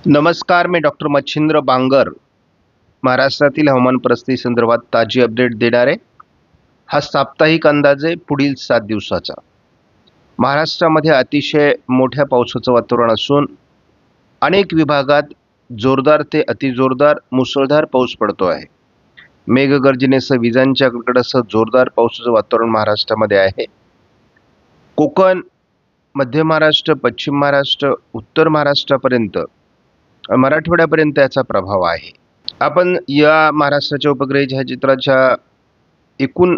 नमस्कार, मी डॉक्टर मच्छिंद्र बांगर महाराष्ट्रातील हवामान परिस्थिती संदर्भात ताजी अपडेट देणार आहे। हा साप्ताहिक अंदाज आहे पुढील 7 दिवसाचा। महाराष्ट्रामध्ये अतिशय मोठ्या पावसाचं वातावरण असून अनेक विभागात जोरदार ते अतिजोरदार मुसळधार पाऊस पडतो आहे। मेघगर्जनेसह विजांच्या कडकडाटासह जोरदार पावसाचं वातावरण महाराष्ट्रामध्ये आहे। कोकण, मध्य महाराष्ट्र, पश्चिम महाराष्ट्र, उत्तर महाराष्ट्रापर्यंत मराठवाड्यापर्यंत याचा प्रभाव आहे। आपण या महाराष्ट्राच्या उपग्रह छायाचित्राच्या एकूण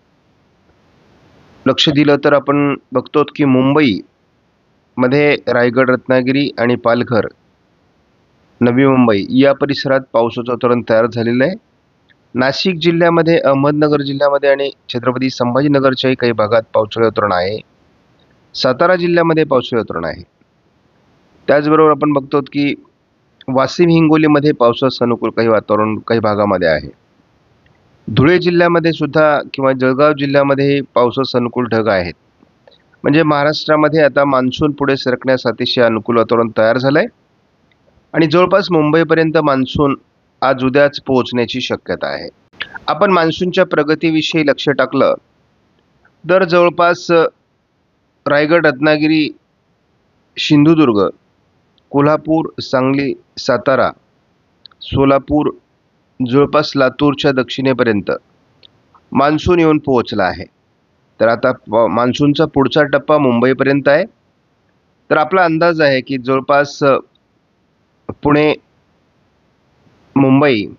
लक्ष दिलं तर आपण बघतो की मुंबई मध्ये रायगड, रत्नागिरी आणि पालघर, नवी मुंबई या परिसरात पावसाचं वातावरण तयार झालेलं आहे। नाशिक जिल्ह्यामध्ये, अहमदनगर जिल्ह्यामध्ये आणि छत्रपती संभाजीनगरच्याही काही भागात पावसाचं वातावरण आहे। सातारा जिल्ह्यामध्ये पावसाचं वातावरण आहे। त्याचबरोबर आपण बघतो की वाशिम, हिंगोलीमध्ये पावसाचं अनुकूल काही वातावरण काही भागामध्ये आहे। धुळे जिल्ह्यामध्ये सुद्धा किंवा जळगाव जिल्ह्यामध्ये पावसाचं अनुकूल ढग आहेत। म्हणजे महाराष्ट्रामध्ये आता मान्सून पुढे सरकण्यास अतिशय अनुकूल वातावरण तयार झालंय आणि जवळपास मुंबईपर्यंत मान्सून आज उद्याच पोहोचण्याची शक्यता आहे। आपण मान्सूनच्या प्रगतीविषयी लक्ष टाकलं तर जवळपास रायगड, रत्नागिरी, सिंधुदुर्ग, कोल्हापूर, सांगली, सातारा, सोलापूर, जवळपास लातूरच्या दक्षिणेपर्यंत मान्सून येऊन पोहोचला आहे। तर आता मान्सूनचा पुढचा टप्पा मुंबईपर्यंत आहे। तर आपला अंदाज आहे की जवळपास पुणे, मुंबई,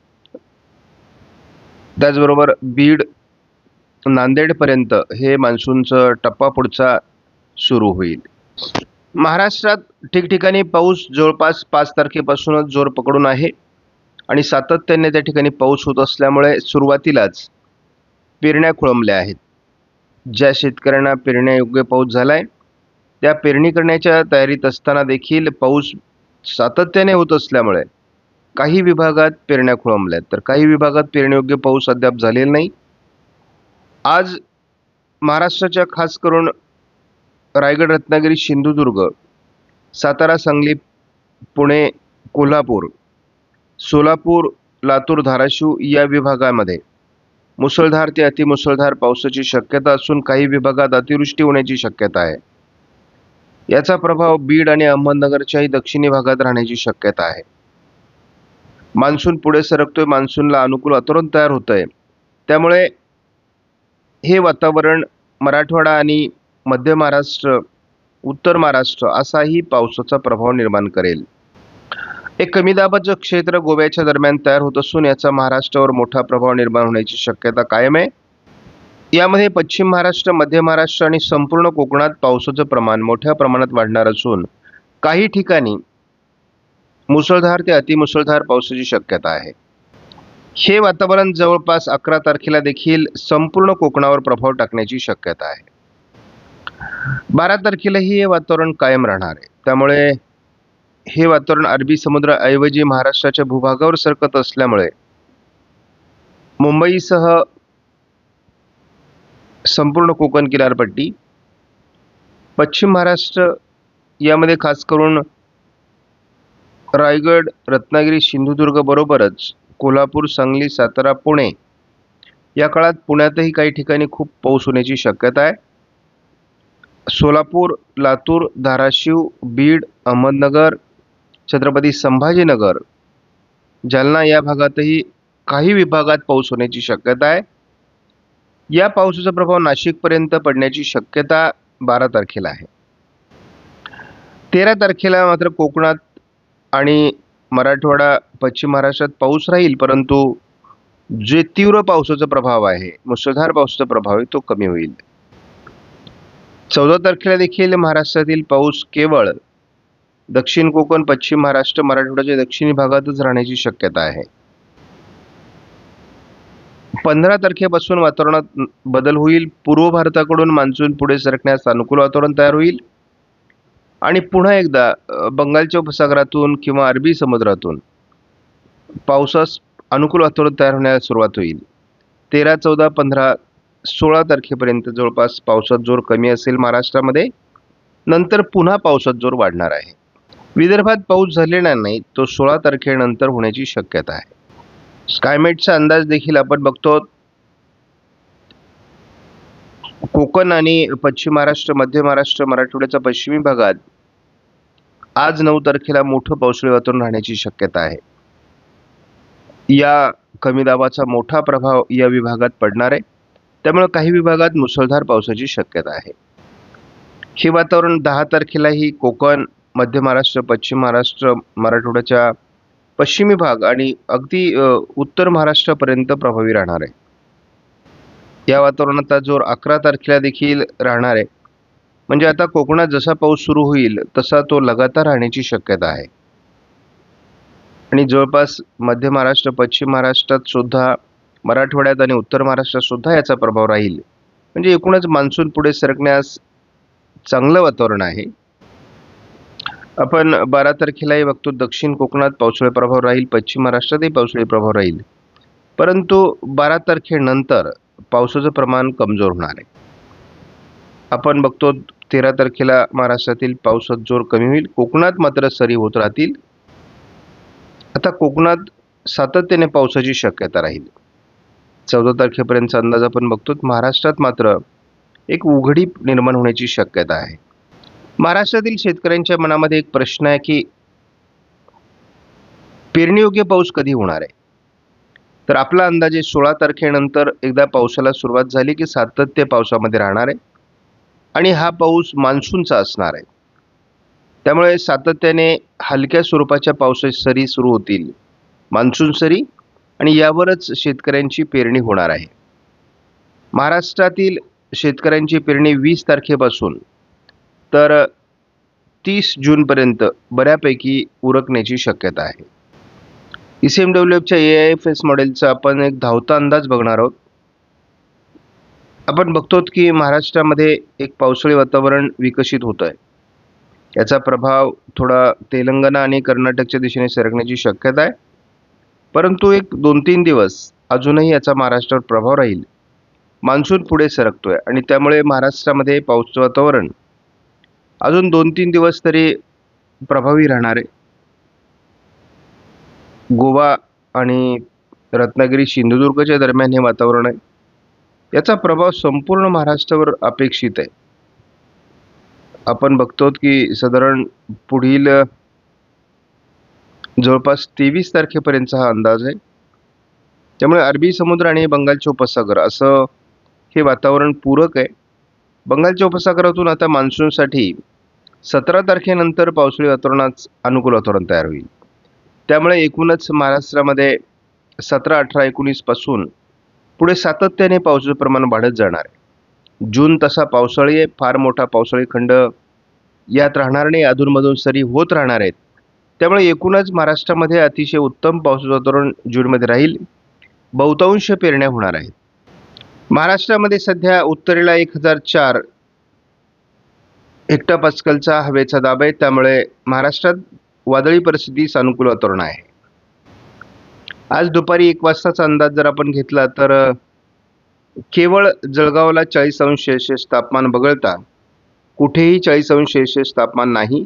त्याचबरोबर बीड, नांदेडपर्यंत हे मान्सूनचा टप्पा पुढचा सुरू होईल। महाराष्ट्रात ठिकठिकाणी पाऊस जवळपास 5 तारखेपासूनच जोर पकडून आहे आणि सातत्याने त्या ठिकाणी पाऊस होत असल्यामुळे सुरुवातीलाच पेरण्या खोळंबल्या आहेत। ज्या शेतकऱ्यांना पेरण्यायोग्य पाऊस झालाय त्या पेरणी करण्याच्या तयारीत असताना देखील पाऊस सातत्याने होत असल्यामुळे काही विभागात पेरण्या खोळंबल्यात, तर काही विभागात पेरण्यायोग्य पाऊस अद्याप झालेला नाही। आज महाराष्ट्राच्या खास करून रायगड, रत्नागिरी, सिंधुदुर्ग, सातारा, सांगली, पुणे, कोल्हापूर, सोलापूर, लातूर, धाराशिव या विभागामध्ये मुसळधार ते अतिमुसळधार पावसाची शक्यता असून काही विभागात अतिवृष्टी होण्याची शक्यता आहे। याचा प्रभाव बीड आणि अहमदनगरच्याही दक्षिणी भागात राहण्याची शक्यता आहे। मान्सून पुढे सरकतोय, मान्सूनला अनुकूल वातावरण तयार होतंय, त्यामुळे हे वातावरण मराठवाडा आणि मध्य महाराष्ट्र, उत्तर महाराष्ट्र असाही पावसाचा प्रभाव निर्माण करेल। एक कमी दाबाचं क्षेत्र गोव्याच्या दरम्यान तयार होत असून याचा महाराष्ट्रावर मोठा प्रभाव निर्माण होण्याची शक्यता कायम आहे। यामध्ये पश्चिम महाराष्ट्र, मध्य महाराष्ट्र आणि संपूर्ण कोकणात पावसाचं प्रमाण मोठ्या प्रमाणात वाढणार असून काही ठिकाणी मुसळधार ते अतिमुसळधार पावसाची शक्यता आहे। हे वातावरण जवळपास 11 तारखेला देखील संपूर्ण कोकणावर प्रभाव टाकण्याची शक्यता आहे। 12 तारखेलाही हे वातावरण कायम राहणार आहे। त्यामुळे हे वातावरण अरबी समुद्राऐवजी महाराष्ट्राच्या भूभागावर सरकत असल्यामुळे मुंबईसह संपूर्ण कोकण किनारपट्टी, पश्चिम महाराष्ट्र यामध्ये खास करून रायगड, रत्नागिरी, सिंधुदुर्ग बरोबरच कोल्हापूर, सांगली, सातारा, पुणे या काळात पुण्यातही काही ठिकाणी खूप पाऊस होण्याची शक्यता आहे। सोलापूर, लातूर, धाराशिव, बीड, अहमदनगर, छत्रपती संभाजीनगर, जालना या भागातही काही विभागात पाऊस होण्याची शक्यता आहे। या पावसाचा प्रभाव नाशिकपर्यंत पडण्याची शक्यता 12 तारखेला आहे। 13 तारखेला मात्र कोकणात आणि मराठवाडा, पश्चिम महाराष्ट्रात पाऊस राहील, परंतु जे तीव्र पावसाचा प्रभाव आहे, मुसळधार पावसाचा प्रभाव आहे, तो कमी होईल। 14 तारखेला देखील महाराष्ट्रातील पाऊस केवळ दक्षिण कोकण, पश्चिम महाराष्ट्र, मराठवाड्याच्या दक्षिणी भागातच राहण्याची शक्यता आहे। 15 तारखेपासून वातावरणात बदल होईल। पूर्व भारताकडून मान्सून पुढे सरकण्यास अनुकूल वातावरण तयार होईल आणि पुन्हा एकदा बंगालच्या उपसागरातून किंवा अरबी समुद्रातून पावसास अनुकूल वातावरण तयार होण्यास सुरुवात होईल। 13, 14, 15, 16 तारखेपर्यंत जवळपास पावसाचा जोर कमी असेल महाराष्ट्रामध्ये, नंतर पुन्हा पावसाचा जोर वाढणार आहे। विदर्भात पाऊस झालेला नाही, तो 16 तारखेनंतर होण्याची शक्यता आहे. स्कायमेटचा अंदाज देखील आपण बघतो. कोकण आणि पश्चिम महाराष्ट्र, मध्य महाराष्ट्र, मराठवाड्याच्या पश्चिमी भागात आज 9 तारखेला मोठं पावसाळी वातावरण राहण्याची शक्यता आहे. या कमी दाबाचा मोठा प्रभाव या विभागात पडणार आहे. त्यामुळे काही विभागात मुसळधार पावसाची शक्यता आहे. हे वातावरण 10 तारखेलाही कोकण, मध्य महाराष्ट्र, पश्चिम महाराष्ट्र, मराठवाड्याच्या पश्चिमी भाग आणि अगदी उत्तर महाराष्ट्रापर्यंत प्रभावी राहणार आहे. या वातावरणाचा जोर 11 तारखेला देखील राहणार आहे. म्हणजे आता कोकणात जसा पाऊस सुरू होईल तसा तो लगातार राहण्याची शक्यता आहे. आणि जवळपास मध्य महाराष्ट्र, पश्चिम महाराष्ट्रात सुद्धा, मराठवाड्यात आणि उत्तर महाराष्ट्रात सुद्धा याचा प्रभाव राहील. म्हणजे एकूणच मान्सून पुढे सरकण्यास चांगलं वातावरण आहे. आपण 12 तारखेलाही बघतो दक्षिण कोकणात पावसाळी प्रभाव राहील, पश्चिम महाराष्ट्रातही पावसाळी प्रभाव राहील. परंतु 12 तारखेनंतर पावसाचं प्रमाण कमजोर होणार आहे. आपण बघतो 13 तारखेला महाराष्ट्रातील पावसाचा जोर कमी होईल, कोकणात मात्र सरी होत राहतील. आता कोकणात सातत्याने पावसाची शक्यता राहील. 14 तारखेपर्यंतचा अंदाज आपण बघतो. महाराष्ट्रात मात्र एक उघडी निर्माण होण्याची शक्यता आहे. महाराष्ट्रातील शेतकऱ्यांच्या मनामध्ये एक प्रश्न आहे की पेरणीयोग्य पाऊस कधी होणार आहे. तर आपला अंदाजे 16 तारखेनंतर एकदा पावसाला सुरुवात झाली की सातत्य पावसामध्ये राहणार आहे आणि हा पाऊस मान्सूनचा असणार आहे. त्यामुळे सातत्याने हलक्या स्वरूपाच्या पावसाची सरी सुरू होतील, मान्सून सरी, आणि यावरच शेतकऱ्यांची पेरणी होणार आहे. महाराष्ट्रातील शेतकऱ्यांची पेरणी 20 तारखेपासून तर 30 जूनपर्यंत बऱ्यापैकी उरकण्याची शक्यता आहे. ECMWFच्या AIFS मॉडेलचा आपण एक धावता अंदाज बघणार आहोत. आपण बघतो की महाराष्ट्रामध्ये एक पावसाळी वातावरण विकसित होत आहे. याचा प्रभाव थोडा तेलंगणा आणि कर्नाटकच्या दिशेने सरकण्याची शक्यता आहे. परंतु एक 2-3 दिवस अजूनही याचा महाराष्ट्रावर प्रभाव राहील. मान्सून पुढे सरकतोय आणि त्यामुळे महाराष्ट्रामध्ये पावसाचं वातावरण अजून 2-3 दिवस तरी प्रभावी राहणार आहे. गोवा आणि रत्नागिरी, सिंधुदुर्गच्या दरम्यान हे वातावरण आहे. याचा प्रभाव संपूर्ण महाराष्ट्रावर अपेक्षित आहे. आपण बघतो की साधारण पुढील जवळपास 23 तारखेपर्यंतचा हा अंदाज आहे. त्यामुळे अरबी समुद्र आणि बंगालचे उपसागर असं हे वातावरण पूरक आहे. बंगालच्या उपसागरातून आता मान्सूनसाठी 17 तारखेनंतर पावसाळी वातावरणात अनुकूल वातावरण तयार होईल. त्यामुळे एकूणच महाराष्ट्रामध्ये 17, 18, 19 पासून पुढे सातत्याने पावसाचं प्रमाण वाढत जाणार आहे. जून तसा पावसाळी आहे, फार मोठा पावसाळी खंड यात राहणार नाही, अधूनमधून सरी होत राहणार आहेत. त्यामुळे एकूणच महाराष्ट्रामध्ये अतिशय उत्तम पावसाचं वातावरण जूनमध्ये राहील. बहुतांश पेरण्या होणार आहेत. महाराष्ट्रामध्ये सध्या उत्तरेला 1004 हेक्टोपास्कलचा हवेचा दाब आहे. त्यामुळे महाराष्ट्रात वादळी परिस्थितीस अनुकूल वातावरण आहे. आज दुपारी 1 वाजताचा अंदाज जर आपण घेतला तर केवळ जळगावला 40°C तापमान वगळता कुठेही 40°C तापमान नाही.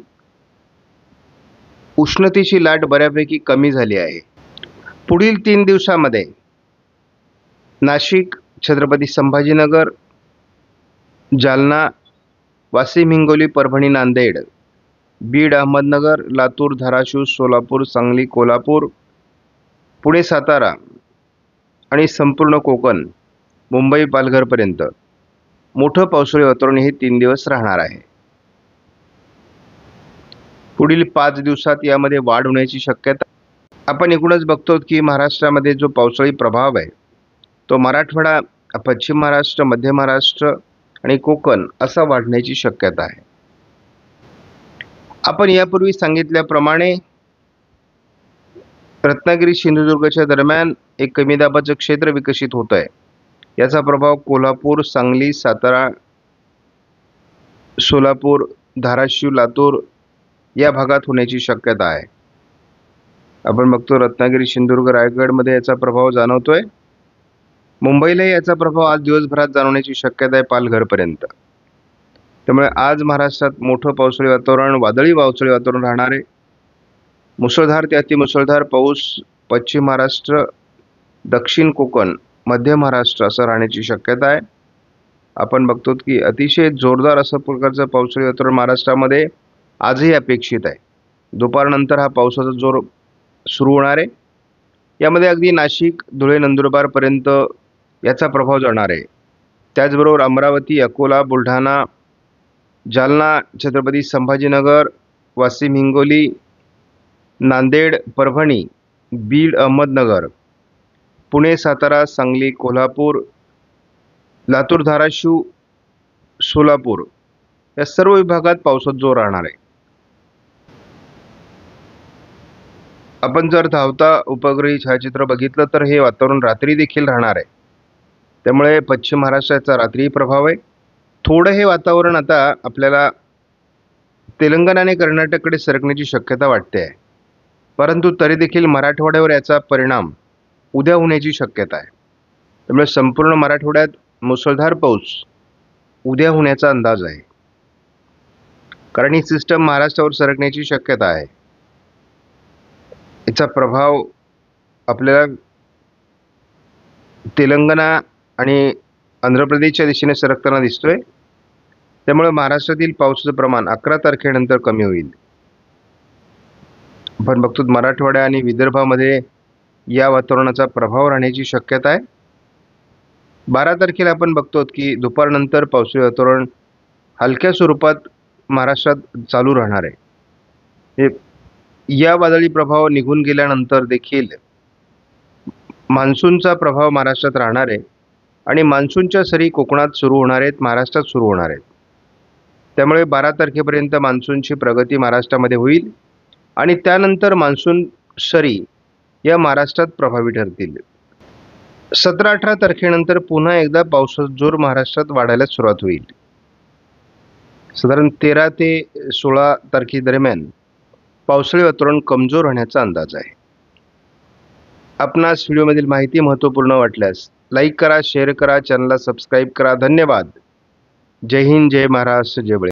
उष्णतेची लाट बऱ्यापैकी कमी झाली आहे. पुढील 3 दिवसामध्ये नाशिक, छत्रपती संभाजीनगर, जालना, वाशिम, हिंगोली, परभणी, नांदेड, बीड, अहमदनगर, लातूर, धाराशिव, सोलापूर, सांगली, कोल्हापूर, पुणे, सातारा आणि संपूर्ण कोकण, मुंबई, पालघरपर्यंत मोठं पावसाळी वातावरण हे 3 दिवस राहणार आहे. पुढील 5 दिवसात यामध्ये वाढ होण्याची शक्यता. आपण एकूणच बघतो की महाराष्ट्रामध्ये जो पावसाळी प्रभाव आहे तो मराठवाडा, पश्चिम महाराष्ट्र, मध्य महाराष्ट्र आणि कोकण असा वाढण्याची शक्यता आहे. आपण यापूर्वी सांगितल्याप्रमाणे रत्नागिरी, सिंधुदुर्गच्या दरम्यान एक कमी दाबाचं क्षेत्र विकसित होत आहे. याचा प्रभाव कोल्हापूर, सांगली, सातारा, सोलापूर, धाराशिव, लातूर या भागात होण्याची शक्यता आहे. आपण बघतो रत्नागिरी, सिंधुदुर्ग, रायगडमध्ये याचा प्रभाव जाणवतोय. मुंबईला याचा प्रभाव आज दिवसभरात जाणवण्याची शक्यता आहे, पालघरपर्यंत. त्यामुळे आज महाराष्ट्रात मोठं पावसाळी वातावरण, वादळी पावसाळी वातावरण राहणार आहे. मुसळधार ते अतिमुसळधार पाऊस पश्चिम महाराष्ट्र, दक्षिण कोकण, मध्य महाराष्ट्र असं राहण्याची शक्यता आहे. आपण बघतो की अतिशय जोरदार असं प्रकारचं पावसाळी वातावरण महाराष्ट्रामध्ये आजही अपेक्षित आहे. दुपारनंतर हा पावसाचा जोर सुरू होणार आहे. यामध्ये अगदी नाशिक, धुळे, नंदुरबारपर्यंत याचा प्रभाव जाणार आहे. त्याचबरोबर अमरावती, अकोला, बुलढाणा, जालना, छत्रपती संभाजीनगर, वाशिम, हिंगोली, नांदेड, परभणी, बीड, अहमदनगर, पुणे, सातारा, सांगली, कोल्हापूर, लातूर, धाराशिव, सोलापूर या सर्व विभागात पावसाचा जोर राहणार आहे. आपण जर धावता उपग्रही छायाचित्र बघितलं तर हे वातावरण रात्री देखील राहणार आहे. त्यामुळे पश्चिम महाराष्ट्राचा रात्रीही प्रभाव आहे. थोडं हे वातावरण आता आपल्याला तेलंगणा आणि कर्नाटककडे सरकण्याची शक्यता वाटते आहे. परंतु तरी देखील मराठवाड्यावर याचा परिणाम उद्या होण्याची शक्यता आहे. त्यामुळे संपूर्ण मराठवाड्यात मुसळधार पाऊस उद्या होण्याचा अंदाज आहे. कारण ही सिस्टम महाराष्ट्रावर सरकण्याची शक्यता आहे. याचा प्रभाव आपल्याला तेलंगणा आणि आंध्र प्रदेशच्या दिशेने सरकताना दिसतोय. त्यामुळे महाराष्ट्रातील पावसाचं प्रमाण 11 तारखेनंतर कमी होईल. आपण बघतो मराठवाडा आणि विदर्भामध्ये या वातावरणाचा प्रभाव राहण्याची शक्यता आहे. 12 तारखेला आपण बघतो की दुपारनंतर पावसाळी वातावरण हलक्या स्वरूपात महाराष्ट्रात चालू राहणार आहे. या वादळी प्रभाव निघून गेल्यानंतर देखील मान्सूनचा प्रभाव महाराष्ट्रात राहणार आहे आणि मान्सूनच्या सरी कोकणात सुरू होणार आहेत, महाराष्ट्रात सुरू होणार आहेत. त्यामुळे 12 तारखेपर्यंत मान्सूनची प्रगती महाराष्ट्रामध्ये होईल आणि त्यानंतर मान्सून सरी या महाराष्ट्रात प्रभावी ठरतील. 17-18 तारखेनंतर पुन्हा एकदा पावसाचा जोर महाराष्ट्रात वाढायला सुरुवात होईल. साधारण 13 ते 16 तारखेदरम्यान पावसाळी वातावरण कमजोर होण्याचा अंदाज आहे. आपणास व्हिडिओमधील माहिती महत्त्वपूर्ण वाटल्यास लाईक करा, शेअर करा, चॅनलला सबस्क्राईब करा. धन्यवाद. जय हिंद, जय महाराष्ट्र, जय